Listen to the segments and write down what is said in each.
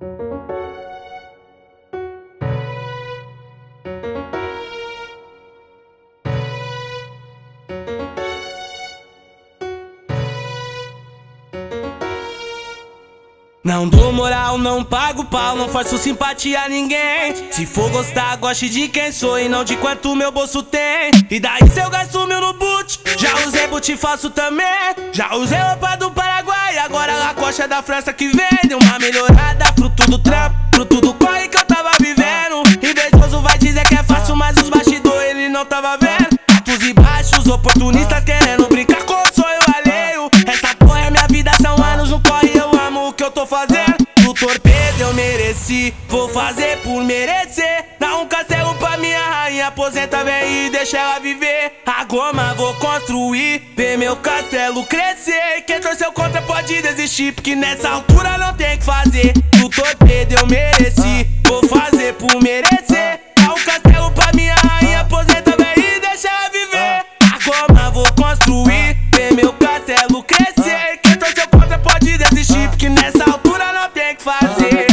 Não dou moral, não pago pau, não faço simpatia a ninguém. Se for gostar, goste de quem sou e não de quanto meu bolso tem. E daí se eu gasto mil no boot, já usei boot falso também. Já usei roupa do Paraguai, agora a coxa da França que vem. Deu uma melhorada, fruto do trampo, fruto do corre que eu tava vivendo. Invejoso vai dizer que é fácil, mas os bastidores ele não tava vendo. Altos e baixos, oportunistas querendo brincar com o sonho alheio. Essa porra é minha vida, são anos no corre, eu amo o que eu tô fazendo. No torpedo eu mereci, vou fazer por merecer. Dá um castelo pra minha rainha, aposenta, vem e deixa ela viver. A goma vou construir, ver meu castelo crescer. Quem torceu contra pode desistir, porque nessa altura não tem que fazer. No torpedo eu mereci, vou fazer por merecer. Dá um castelo pra minha rainha, aposenta, vem e deixa ela viver. A goma vou construir, ver meu castelo crescer. Quem torceu contra pode desistir, porque nessa altura não tem que fazer.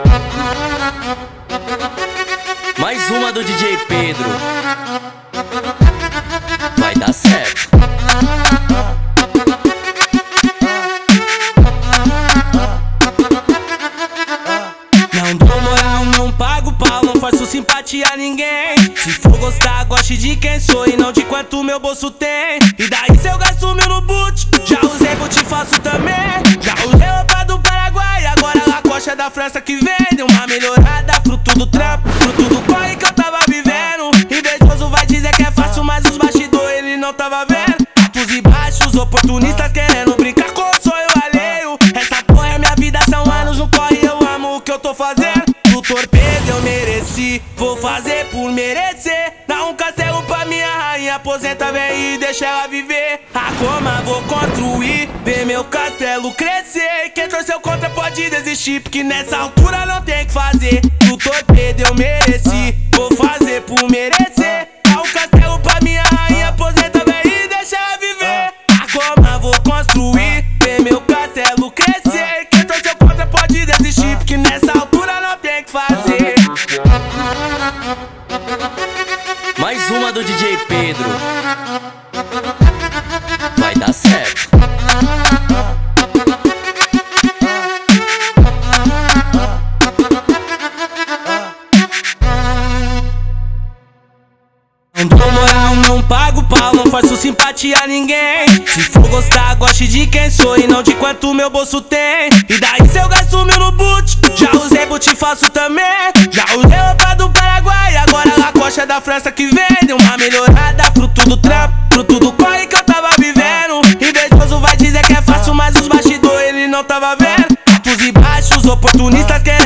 Mais uma do DJ Pedro. Vai dar certo. Não dou moral, não pago pau, não faço simpatia a ninguém. Se for gostar, goste de quem sou e não de quanto meu bolso tem. E daí se eu gasto mil no boot, já usei boot falso também. Já usei roupa do Paraguai, agora a coxa da França que vem. Deu uma melhorada, fruto do trampo, fruto do corre que eu tava vivendo. Invejoso vai dizer que é fácil, mas os bastidores ele não tava vendo. Altos e baixos, oportunistas querendo brincar com o sonho alheio. Essa porra é minha vida, são anos no corre, eu amo o que eu tô fazendo. No torpedo eu mereci, vou fazer por merecer. Dá um castelo pra minha rainha, aposenta, vem e deixa ela viver. A goma vou construir, ver meu castelo crescer. Quem torceu contra pode desistir, porque nessa altura não tem que fazer. No torpedo eu mereci, vou fazer por merecer. Dá um castelo pra minha rainha, aposenta, vem e deixa ela viver. A goma vou construir, ver meu castelo crescer. Quem torceu contra pode desistir, porque nessa altura não tem que fazer. Mais uma do DJ Pedro. Vai dar certo. Não dou moral, não pago pau, não faço simpatia a ninguém. Se for gostar, goste de quem sou e não de quanto meu bolso tem. E daí se eu gasto mil no boot, já usei boot falso também. Já usei roupa do Paraguai, agora a coxa da França que vem. Deu uma melhorada, fruto do trampo, fruto do corre que eu tava vivendo. Invejoso vai dizer que é fácil, mas os bastidores ele não tava vendo. Altos e baixos, oportunistas querendo